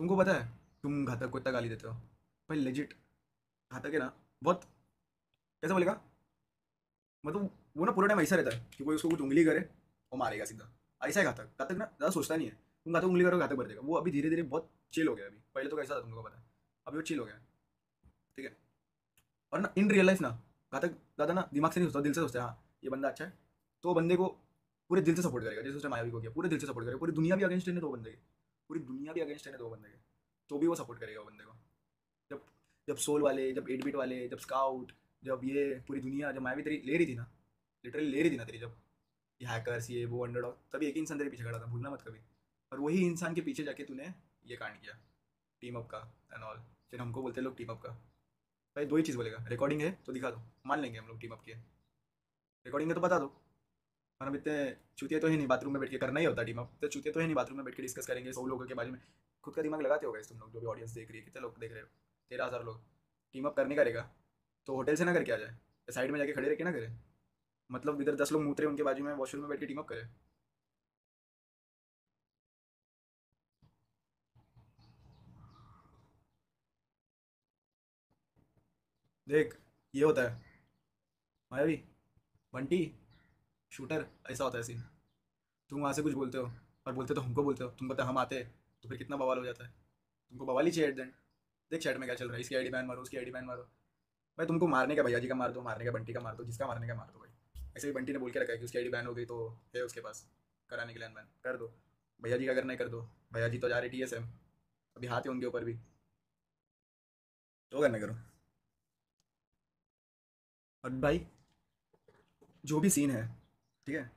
तुमको पता है तुम घातक को इतना गाली देते हो भाई, लेजिट घातक है ना बहुत। कैसे बोलेगा, मतलब वो ना पूरा टाइम ऐसा रहता है कि कोई उसको कुछ उंगली करे और मारेगा सीधा। ऐसा है घातक। घातक ना ज़्यादा सोचता नहीं है। तुम घातक उंगली करो घातक बढ़ जाएगा। वो अभी धीरे धीरे बहुत चिल हो गया। अभी पहले तो कैसा था तुमको पता है, अभी वो चिल हो गया है, ठीक है। और ना इन रियल लाइफ ना घातक ज़्यादा ना दिमाग से नहीं सोचता, दिल से सोचता है। हाँ ये बंदा अच्छा है तो वो बंदे को पूरे दिल से सपोर्ट करेगा। जैसे उसने मायावी को किया, पूरे दिल से सपोर्ट करेगा। पूरी दुनिया भी अगेंस्ट है ना, दो बंदे के, पूरी दुनिया भी अगेंस्ट है ना दो बंदे के, तो भी वो सपोर्ट करेगा वो बंदे को। जब जब सोल वाले, जब 8 बिट वाले, जब स्काउट, जब ये पूरी दुनिया, जब मायावी तेरी ले रही थी ना, लिटरली ले रही थी ना तेरी, जब ये हैकर्स ये वो अंडरडॉग, तभी एक ही इंसान तेरे पीछे खड़ा था, भूलना मत कभी। और वही इंसान के पीछे जाके तूने ये कांड किया, टीम अप का एंड ऑल। फिर हमको बोलते हैं लोग टीम अप का। भाई दो ही चीज़ बोलेगा, रिकॉर्डिंग है तो दिखा दो, मान लेंगे हम लोग टीम अप की है। रिकॉर्डिंग है तो बता दो। और हम इतने चूतिए तो ही नहीं, बाथरूम में बैठ के करना ही होता टीम अप, तो चूतिए तो ही नहीं बाथरूम में बैठ के डिस्कस करेंगे 100 लोगों के बारे में। खुद का दिमाग लगाते होगा तुम लोग, जो भी ऑडियंस देख रही है, कितने लोग देख रहे हो, 13,000 लोग। टीम अप करने का रहेगा तो होटल से ना करके आ जाए, साइड में जाके खड़े रह के ना करे। मतलब इधर 10 लोग मूत रहे उनके बाजू में वॉशरूम में बैठ के टीम अप करे। देख ये होता है मायावी, बंटी, शूटर, ऐसा होता है सीन। तुम वहाँ से कुछ बोलते हो और बोलते तो हमको बोलते हो, तुम पता हम आते तो फिर कितना बवाल हो जाता है। तुमको बवाल ही चाहिए एट द एंड। देख चैट में क्या चल रहा है, इसकी आईडी बैन मारो, उसकी आईडी बैन मारो। भाई तुमको मारने का भैया जी का मार दो, मारने का बंटी का मार दो, जिसका मारने का मार दो भाई। ऐसे भी बंटी ने बोल के रखा है कि उसकी आईडी बैन हो गई तो है उसके पास कराने के लिए अनबैन कर दो। भैया जी का करना है कर दो। भैया जी तो जा रहे TSM, अभी हाथ है उनके ऊपर भी, जो करना करो। और भाई जो भी सीन है, ठीक है,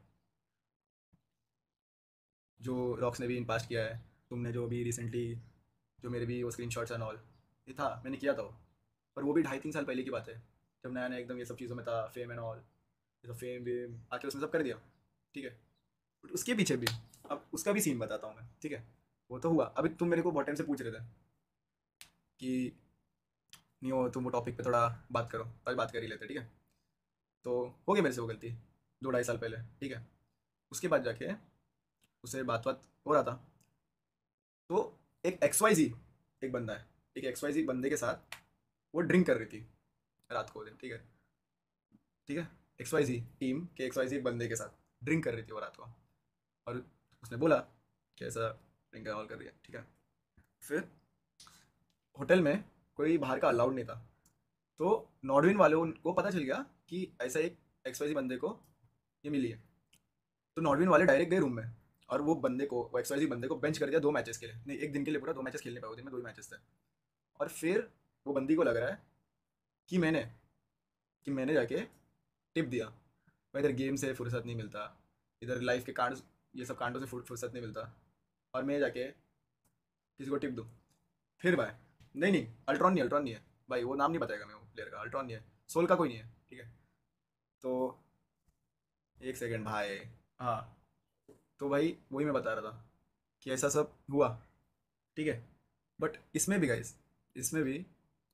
जो रॉक्स ने भी इन पास्ट किया है, तुमने जो भी रिसेंटली, जो मेरे भी वो स्क्रीन शॉट्स एंड ऑल, ये था मैंने किया था वो। पर वो भी 2.5-3 साल पहले की बात है, जब नया नया एकदम ये सब चीज़ों में था, फेम एंड ऑल। ये सब फेम वेम आके उसने सब कर दिया, ठीक है। बट उसके पीछे भी, अब उसका भी सीन बताता हूँ मैं, ठीक है। वो तो हुआ, अभी तुम मेरे को बहुत टाइम से पूछ रहे थे कि नहीं हो तुम वो टॉपिक पे थोड़ा बात करो, तो आज बात कर ही लेते, ठीक है। तो हो गया मेरे से वो गलती 2-2.5 साल पहले, ठीक है। उसके बाद जाके उससे बात बात हो रहा था, तो एक XYZ, एक बंदा है, एक XYZ बंदे के साथ वो ड्रिंक कर रही थी रात को दिन, ठीक है, ठीक है। XYZ टीम के XYZ बंदे के साथ ड्रिंक कर रही थी वो रात को। और उसने बोला कि ऐसा ड्रिंक ऑल कर रही है, ठीक है। फिर होटल में कोई बाहर का अलाउड नहीं था, तो नॉर्डविन वालों को पता चल गया कि ऐसा एक XYZ बंदे को ये मिली है। तो नॉर्डविन वाले डायरेक्ट गए रूम में, और वो बंदे को, वो XYZ बंदे को बेंच कर दिया 2 मैचेस के लिए, नहीं एक दिन के लिए, पूरा 2 मैचेस खेलने पाए, वो दिन में 2 ही मैचेस थे। और फिर वो बंदी को लग रहा है कि मैंने जाके टिप दिया। भाई इधर गेम से फुर्सत नहीं मिलता, इधर लाइफ के कांड, ये सब कांडों से फुर्सत नहीं मिलता, और मैं जाके किसी को टिप दूँ। फिर भाई, नहीं नहीं, अल्ट्रॉन नहीं है भाई, वो नाम नहीं बताएगा मैं, वो प्लेयर का अल्ट्रॉन नहीं है, सोल का कोई नहीं है, ठीक है। तो एक सेकेंड भाई, हाँ, तो भाई वही मैं बता रहा था कि ऐसा सब हुआ, ठीक है। बट इसमें भी गाइस, इसमें भी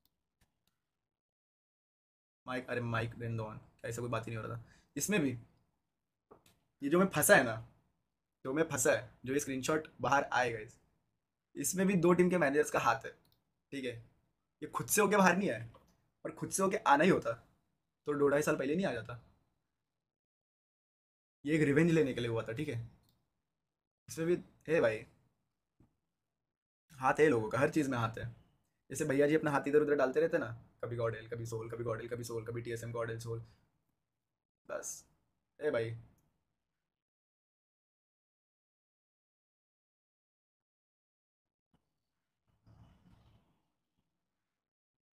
माइक, अरे माइक देन दो ऑन, ऐसा कोई बात ही नहीं हो रहा था। इसमें भी ये जो मैं फंसा है ना, जो मैं फंसा है, जो ये स्क्रीनशॉट बाहर आए गाइस, इसमें भी 2 टीम के मैनेजर्स का हाथ है, ठीक है। ये खुद से होके बाहर नहीं आए, और खुद से होके आना ही होता तो 2-2.5 साल पहले नहीं आ जाता। ये एक रिवेंज लेने के लिए हुआ था, ठीक है। इसमें भी है भाई, हाथ है लोगों का, हर चीज़ में हाथ है। जैसे भैया जी अपना हाथ इधर उधर डालते रहते ना, कभी गॉडेल, कभी सोल, कभी गॉडेल, कभी सोल, कभी TSM गॉडेल सोल, बस। ए भाई,